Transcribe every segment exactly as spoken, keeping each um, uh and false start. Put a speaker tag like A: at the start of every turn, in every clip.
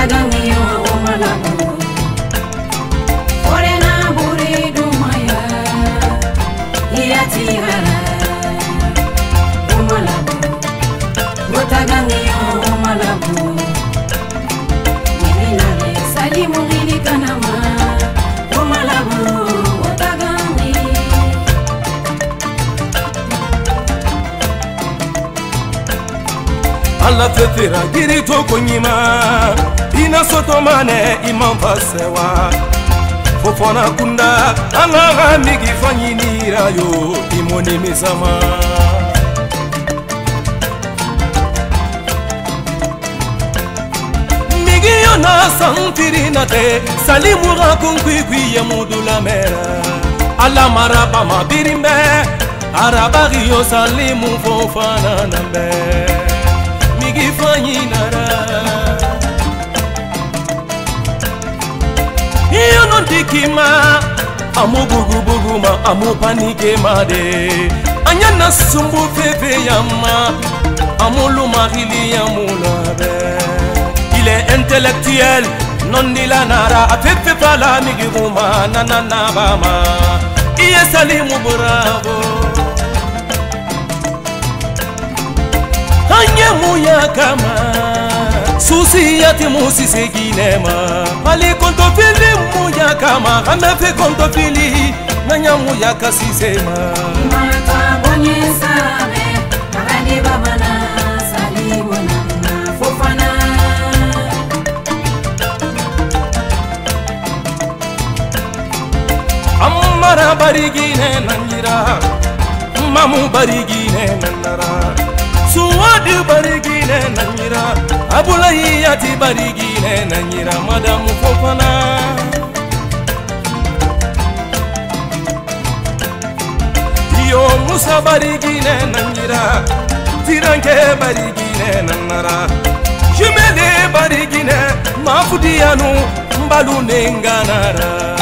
A: Otagangiyo malabu Orena buridu maya Iyati hara Umalabu Otagangiyo malabu Mirinale salimu gini kanama Umalabu Otagangi
B: Allah fefera giri to konyima ina soto mane imam fasewa fofona kunda Allah migi fanyini rayo imoni misama migi yona santiri nate salimu ga kunkwi kwi yemudula mera Allah maraba mabirimbe arabagi yo salimu fofana nambe Gifanyinara iyo no dikima amu bugu bugu ma amu panike made anyana sumbu fefe yama amu lumahili yamulabe il est intellectuel non dilanara afefe pala miguma nanana bama iye salimu bravo Muya kama susi yati musi seginema ali konto fili muya kama amefe konto fili nanya muya kasisema
A: Mata bonye sabe Akani babana salimu na fofana
B: Amara barigine nanjira Mamu barigine nanara Suwadu barigine nanyira Abulahi yati barigine nanyira Madamu fofana Iyo Musa barigine nanyira Tiranke barigine nanara Jumele barigine Mafudiyanu Mbalu nenganara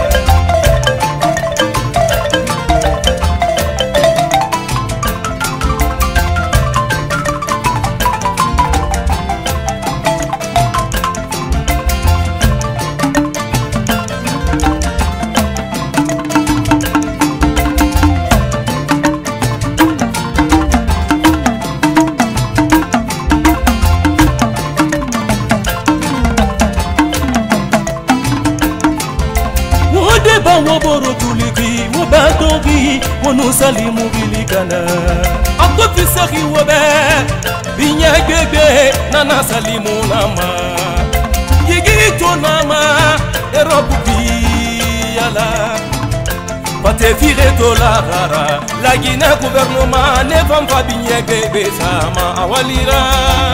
B: Woboro tuliki wobadogi wono salimu bilikana Abdo fisaki wobe binya gbegbe nana salimu nama Yigito nama erobu biyala Pate fire to la rara La Guinée gouvernement ne va pas binya gbegbe sama awalira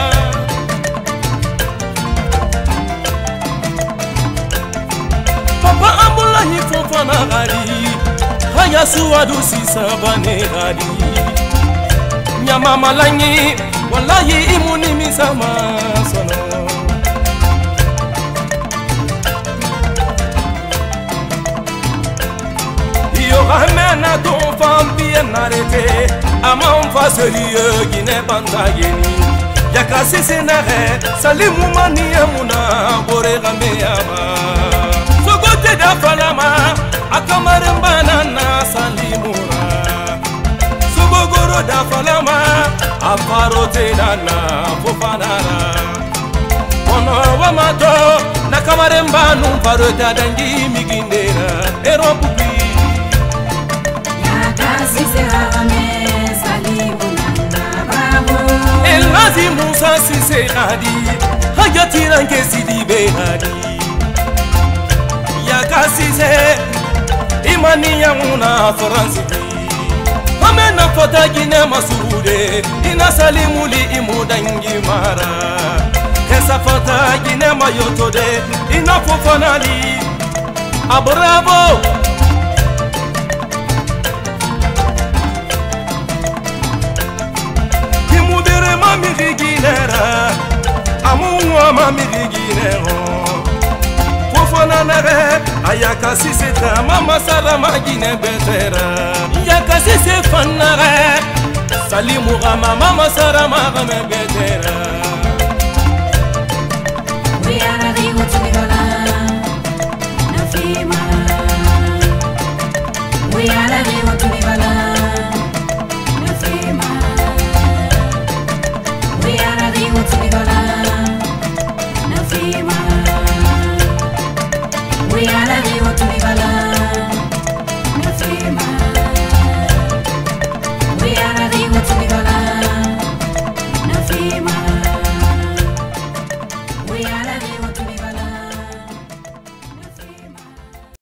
B: Papa ambulahi fofana gari Haya suwadu sisa bane gari Nyama malanyi Wallahi imuni misama sono Iyo ramena ton femme bien arrêté Ama mfa sérieux Guinée banda yeni Yaka sisi nare Salimu mani yamuna Bore game yama da falama akamaramba nana salimura Sugogoro da falama afarote nana fofanara Ono wamato nakamaramba numfarota dangi migindera erobupi
A: Yakasi serame salimu nana bravo
B: Elazi Musa sise hadi Hayatiranke sidi behadi Yakasize imani yamuna faransi Amena fota gine masude ina salimuli imudangi mara Kesa fota gine mayotode ina fofanali Abravo Kimudere mamiri ginera Amunwa mamiri ginero Fofana nare ayaka siseta mama sara magine betera Yaka sise fanare Salimu gama mama sara magame